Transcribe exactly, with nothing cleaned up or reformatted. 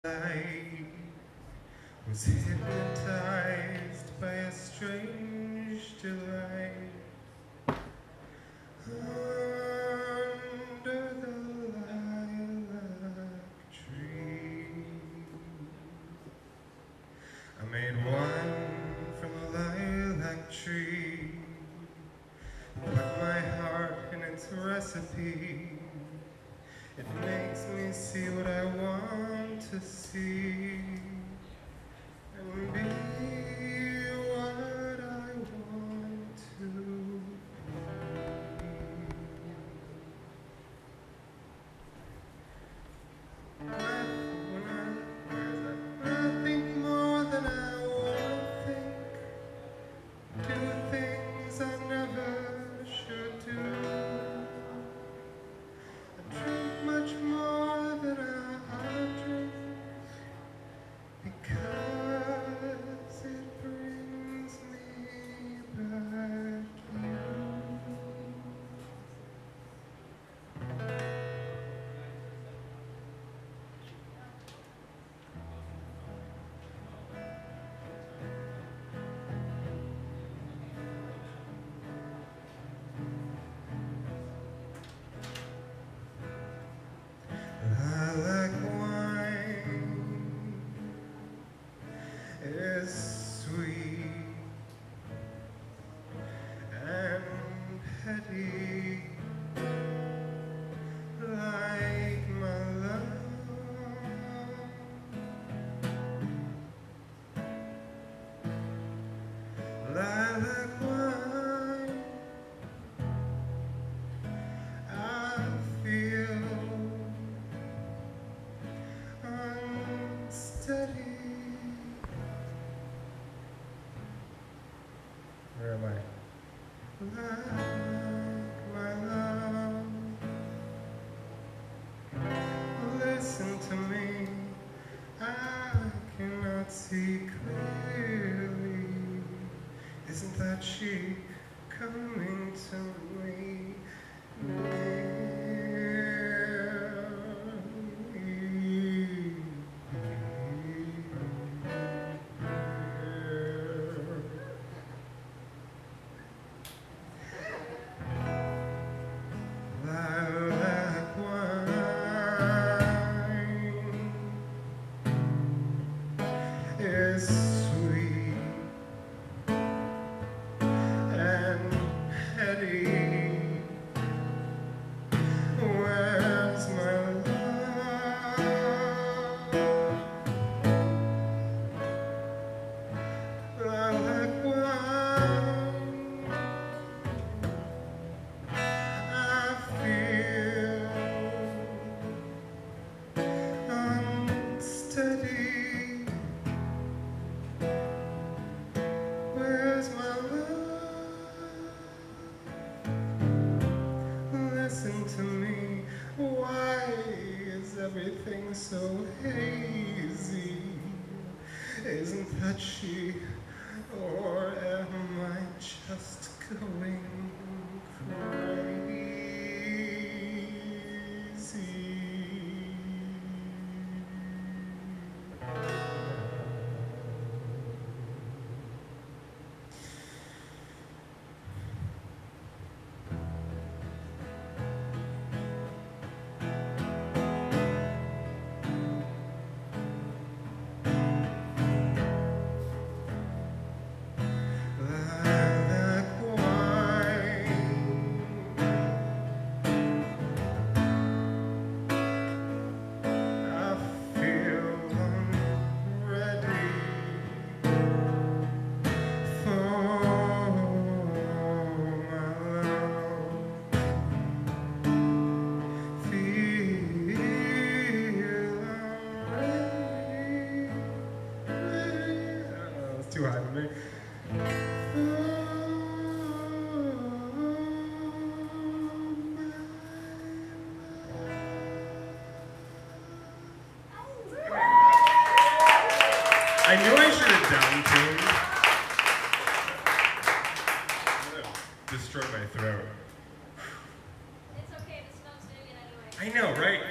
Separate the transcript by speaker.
Speaker 1: I was hypnotized by a strange delight under the lilac tree. I made one from the lilac tree, put my heart in its recipe. It makes me see what I want to see and be what I want to be. When I, where is that? When I think more than I want to think, do things I never should do. Drink much more than I drink because it brings me back you. Lilac wine is sweet and petty, like my love. Lilac wine, I feel unsteady. Where am I? Like my love, listen to me. I cannot see clearly. Isn't that she coming to me? Lilac wine is sweet and petty. Where's my love? Lilac wine, I feel unsteady. Where's my love? Listen to me. Why is everything so hazy? Isn't that she? Or am I just going crazy? Lilac wine, I feel ready for my love. Feel ready, ready. Oh, it's too high for me. I knew I should have down-tuned. Destroy my throat.
Speaker 2: It's okay, the snow's doing it anyway.
Speaker 1: I know, right?